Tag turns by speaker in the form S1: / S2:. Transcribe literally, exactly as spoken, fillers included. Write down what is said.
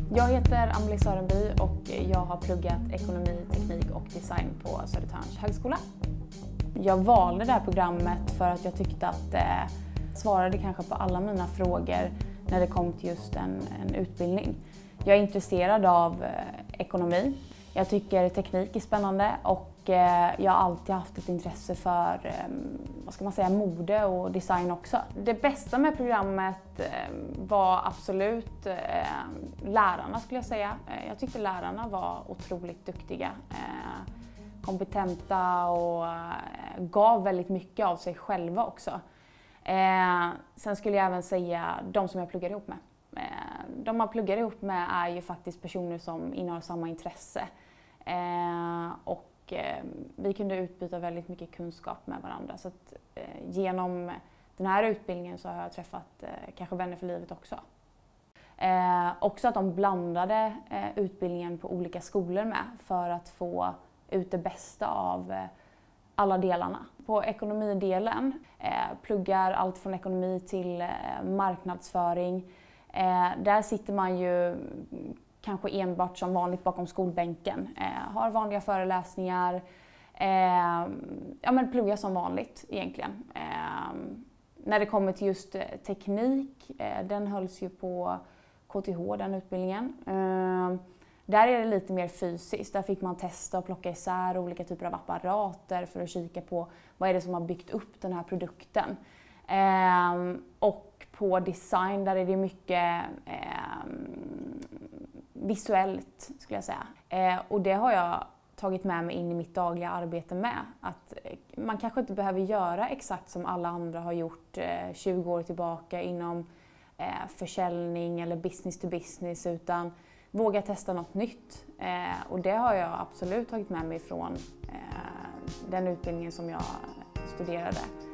S1: Jag heter Amelie Sörenby och jag har pluggat ekonomi, teknik och design på Södertörns högskola. Jag valde det här programmet för att jag tyckte att det svarade kanske på alla mina frågor när det kom till just en, en utbildning. Jag är intresserad av ekonomi. Jag tycker teknik är spännande och jag har alltid haft ett intresse för, vad ska man säga, mode och design också. Det bästa med programmet var absolut lärarna, skulle jag säga. Jag tyckte lärarna var otroligt duktiga, kompetenta och gav väldigt mycket av sig själva också. Sen skulle jag även säga de som jag pluggar ihop med. De man pluggar ihop med är ju faktiskt personer som innehar samma intresse. Och vi kunde utbyta väldigt mycket kunskap med varandra. Så att, genom den här utbildningen så har jag träffat kanske vänner för livet också. Också att de blandade utbildningen på olika skolor med för att få ut det bästa av alla delarna. På ekonomidelen pluggar allt från ekonomi till marknadsföring. Där sitter man ju kanske enbart som vanligt bakom skolbänken. Eh, har vanliga föreläsningar. Eh, ja, men pluggar som vanligt egentligen. Eh, när det kommer till just teknik, eh, den hölls ju på K T H, den utbildningen. Eh, där är det lite mer fysiskt. Där fick man testa och plocka isär olika typer av apparater för att kika på vad är det som har byggt upp den här produkten. Eh, och på design, där är det mycket eh, visuellt, skulle jag säga. Eh, och det har jag tagit med mig in i mitt dagliga arbete med. Att man kanske inte behöver göra exakt som alla andra har gjort eh, tjugo år tillbaka inom eh, försäljning eller business to business, utan våga testa något nytt. Eh, och det har jag absolut tagit med mig från eh, den utbildningen som jag studerade.